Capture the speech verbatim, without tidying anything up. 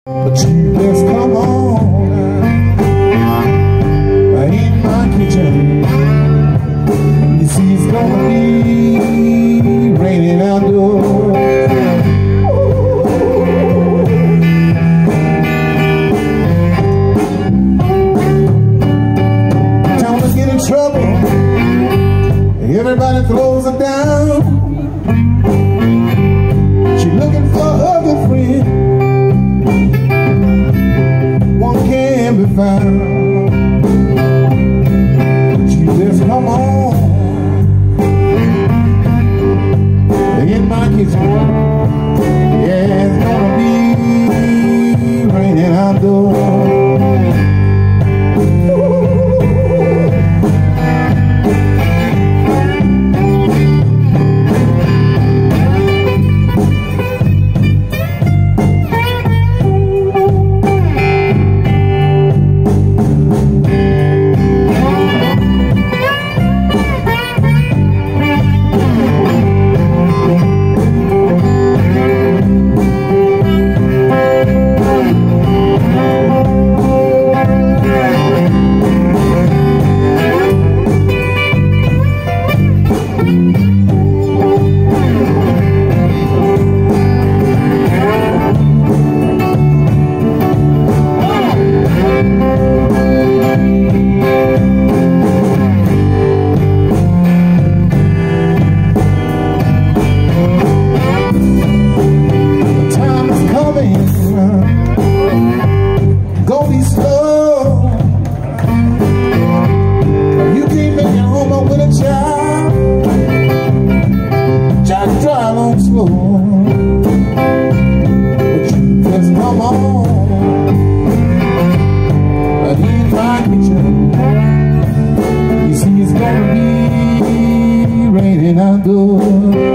But you just come on right in my kitchen. You see it's gonna be raining outdoors. Time to get in trouble. Everybody throws it down. She looking for a good friend. One can be found. But you just come on in my kitchen. Yeah, it's gonna be raining outdoors. Go be slow. You can't make it home with a child. Just drive on slow. But you just come on right in my kitchen. You see it's gonna be raining outdoors.